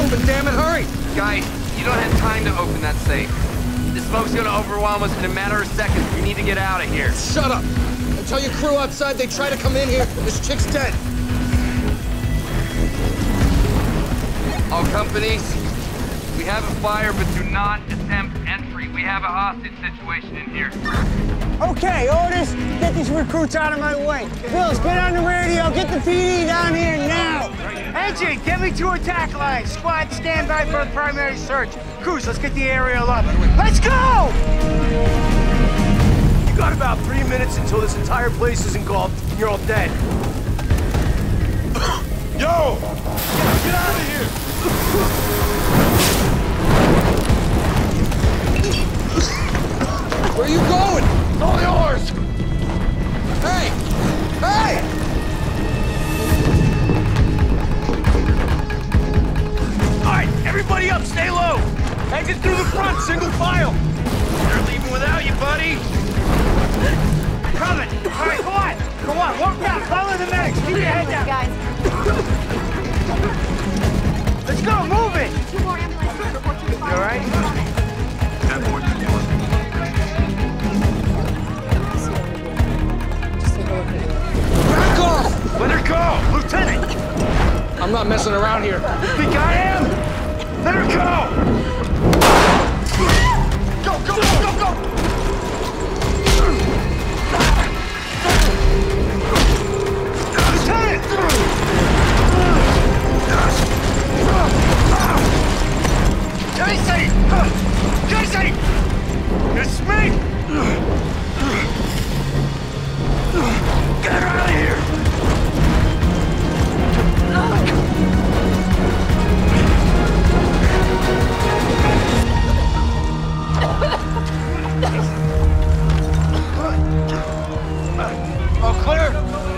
open, damn it, hurry! Guys, you don't have time to open that safe. The smoke's gonna overwhelm us in a matter of seconds. We need to get out of here. Shut up! And tell your crew outside they try to come in here, this chick's dead. All companies, we have a fire, but do not attempt entry. We have a hostage situation in here. Okay, Otis, get these recruits out of my way. Bills, get on the radio, get the PD down here now. Engine, get me to attack line. Squad, stand by for a primary search. Crews, let's get the aerial up. Let's go! You got about 3 minutes until this entire place is engulfed, and you're all dead. Yo! Get out of here! Where are you going? It's all yours! Hey! Hey! All right, everybody up, stay low! Exit through the front, single file! They're leaving without you, buddy! Coming! All right, go on! Go on, walk down, follow the medics, keep your head down! Guys. Let's go, move it! 2 more ambulances report to the fire. You all right? Back off! Let her go! Lieutenant! I'm not messing around here. You think I am? Let her go! Go, go, go, go, go! Lieutenant! Casey! Casey! It's me! Get her out of here! All clear?